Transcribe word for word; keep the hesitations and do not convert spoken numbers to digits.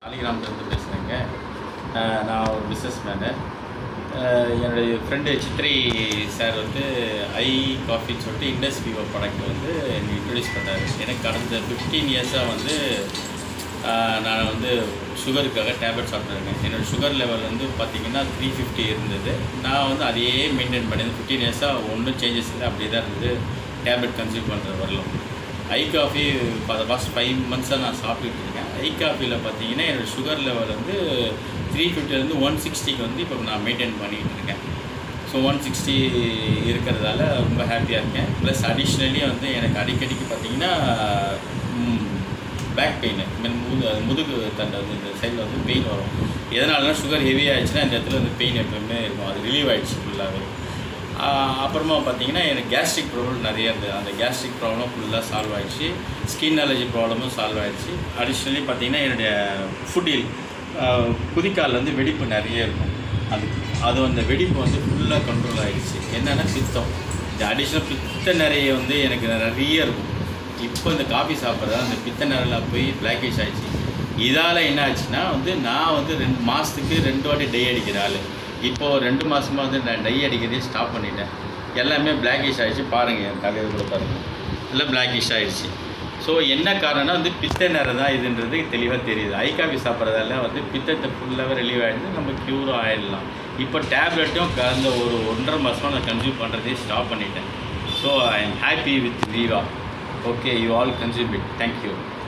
சாலிகிராமத்துலேருந்து பேசுகிறேங்க. நான் ஒரு பிஸ்னஸ் மேனு. என்னுடைய ஃப்ரெண்டு சித்ரி சார் வந்து ஐ காஃபின்னு சொல்லிட்டு இண்டஸ் விவோ ப்ராடக்ட் வந்து எனக்கு இன்ட்ரடியூஸ் பண்ணார். எனக்கு கடந்த ஃபிஃப்டீன் இயர்ஸாக வந்து நான் வந்து சுகருக்காக டேப்லெட் சாப்பிட்ருக்கேன். என்னோடய சுகர் லெவல் வந்து பார்த்திங்கன்னா த்ரீ ஃபிஃப்டி இருந்தது. நான் வந்து அதையே மெயின்டைன் பண்ணி ஃபிஃப்டீன் இயர்ஸாக ஒன்றும் சேஞ்சஸ் இல்லை, அப்படியே தான் இருந்தது. டேப்லெட் கன்சியூம் பண்ணுற வரலாம். I coffee for past five மந்த்ஸாக நான் சாப்பிட்டுட்டு இருக்கேன். ஐ காஃபியில் பார்த்தீங்கன்னா என்னோடய சுகர் லெவல் வந்து த்ரீ ஃபிஃப்டிலேருந்து ஒன் சிக்ஸ்டிக்கு வந்து இப்போ நான் மெயின்டைன் பண்ணிகிட்டு இருக்கேன். ஸோ ஒன் சிக்ஸ்டி இருக்கிறதால ரொம்ப ஹாப்பியாக இருக்கேன். ப்ளஸ் அடிஷ்னலி வந்து எனக்கு அடிக்கடிக்கு பார்த்திங்கன்னா பேக் பெயின், மீன் முது முதுகு தண்டை வந்து இந்த சைடில் வந்து பெயின் வரும். எதனாலனா சுகர் ஹெவி ஆகிடுச்சுன்னா இந்த இடத்துல வந்து பெயின் எப்பவுமே இருக்கும். அது ரிலீவ் ஆகிடுச்சு ஃபுல்லாகவே. அப்புறமா பார்த்திங்கன்னா எனக்கு கேஸ்ட்ரிக் ப்ராப்ளம் நிறைய இருந்தது. அந்த கேஸ்ட்ரிக் ப்ராப்ளம் ஃபுல்லாக சால்வ் ஆகிடுச்சு. ஸ்கின் அலர்ஜி ப்ராப்ளமும் சால்வ் ஆகிடுச்சு. அடிஷ்னலி பார்த்திங்கன்னா என்னுடைய ஃபுட்டில் குதிக்கால் வந்து வெடிப்பு நிறைய இருக்கும். அது அது அந்த வெடிப்பு வந்து ஃபுல்லாக கண்ட்ரோல் ஆகிடுச்சு. என்னென்னா பித்தம், இந்த அடிஷ்னல் பித்த நிறைய வந்து எனக்கு நிறைய இருக்கும். இப்போ இந்த காஃபி சாப்பிட்றதா அந்த பித்த நிறையில் போய் பிளாக்கேஜ் ஆகிடுச்சு. இதால் என்ன ஆச்சுன்னா வந்து நான் வந்து ரெண்டு மாதத்துக்கு ரெண்டு வாட்டி டை அடிக்கிற ஆள். இப்போது ரெண்டு மாதமாக வந்து நான் டை அடிக்கிறதே ஸ்டாப் பண்ணிட்டேன். எல்லாமே பிளாக்கிஷ் ஆகிடுச்சு. பாருங்கள், என் தலையை கூட பாருங்கள், எல்லாம் பிளாக்கிஷ் ஆகிடுச்சு. ஸோ என்ன காரணம்னா வந்து பித்த நேரம் தான் இதுன்றது தெளிவாக தெரியுது. ஐ காஃபி சாப்பிட்றதால வந்து பித்தத்தை ஃபுல்லாகவே ரிலீவ் ஆகிடுது, நம்ம க்யூரும் ஆகிடலாம். இப்போ டேப்லெட்டும் கடந்த ஒரு ஒன்றரை மாதமாக நான் கன்சியூம் பண்ணுறதே ஸ்டாப் பண்ணிட்டேன். So I am happy with Viva. Okay, you all consume it. Thank you.